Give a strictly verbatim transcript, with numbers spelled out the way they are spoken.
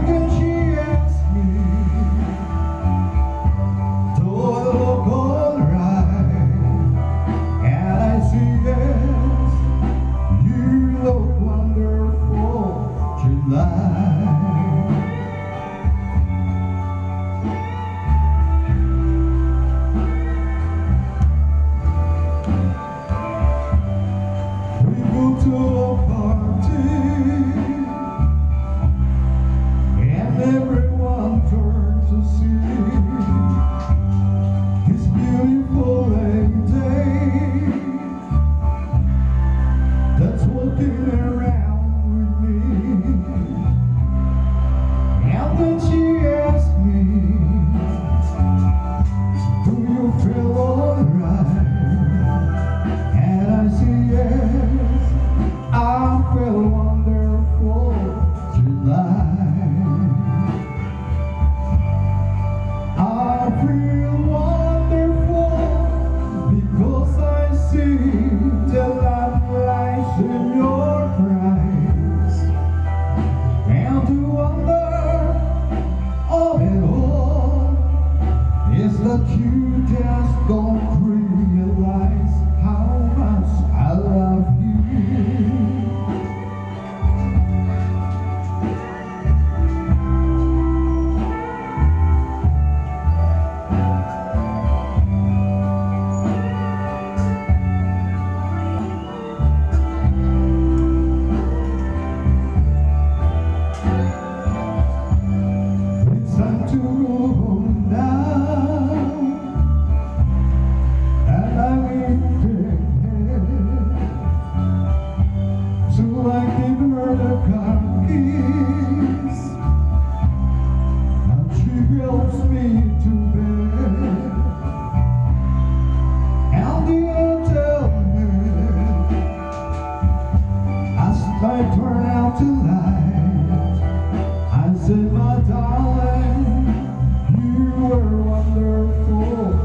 then she asked me, do I look alright? And I say yes, you look wonderful tonight. We go to a party and everyone turns to see this beautiful lady that's walking around with me. And then she asked me, do you feel alright? And I say yes, I feel wonderful tonight. I feel wonderful because I see the light lights in your eyes. And the wonder of it all is that you just don't realize how much I love you. It's time to go home now, and I'm in bed, so I give her the car keys, and she helps me to bed. And the hotel bed, as I turn out the light, I said, my darling, you were wonderful